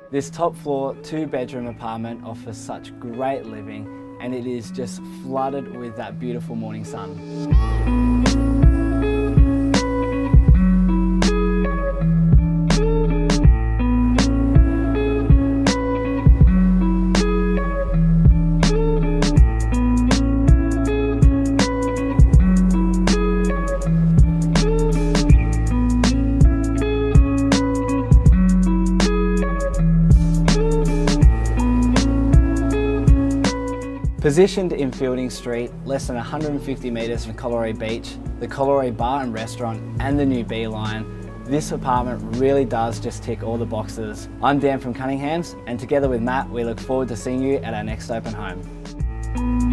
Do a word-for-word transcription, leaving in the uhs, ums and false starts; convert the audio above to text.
This top floor, two bedroom apartment offers such great living, and it is just flooded with that beautiful morning sun. Positioned in Fielding Street, less than one hundred fifty metres from Collaroy Beach, the Collaroy Bar and Restaurant and the new Beeline, this apartment really does just tick all the boxes. I'm Dan from Cunninghams, and together with Matt we look forward to seeing you at our next open home.